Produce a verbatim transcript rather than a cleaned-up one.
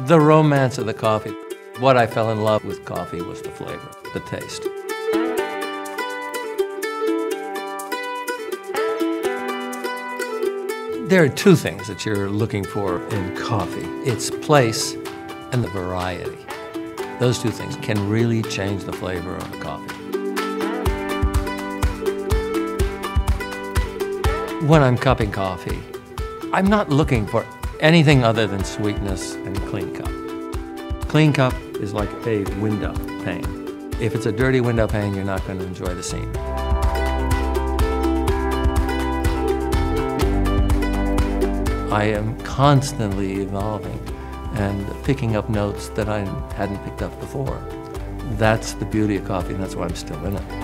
The romance of the coffee. What I fell in love with coffee was the flavor, the taste. There are two things that you're looking for in coffee. Its place and the variety. Those two things can really change the flavor of a coffee. When I'm cupping coffee, I'm not looking for anything other than sweetness and clean cup. Clean cup is like a window pane. If it's a dirty window pane, you're not going to enjoy the scene. I am constantly evolving and picking up notes that I hadn't picked up before. That's the beauty of coffee, and that's why I'm still in it.